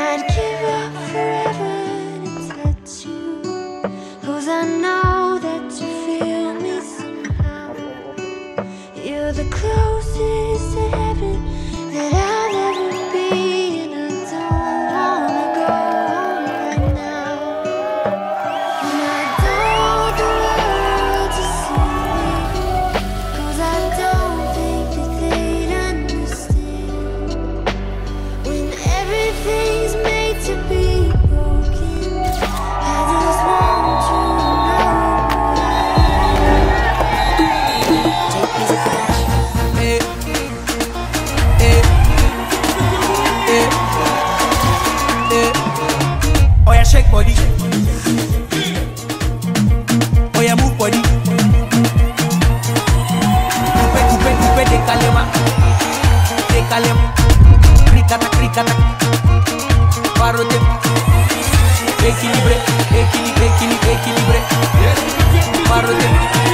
I'd give up forever to touch you, 'cause I know that you feel me somehow. You're the closest to heaven that I'll ever be, and I don't wanna go home right now. And I don't want the world to see me, 'cause I don't think that they'd understand. When everything's made to be broken, I just want you to know. Eh, eh, eh, eh. Oh yeah, shake body. Oh yeah, move body. Coupe, décalez-moi. Décalez-moi. Cricata, cricata. Parote. Équilibré, équilibré, équilibré. Parote.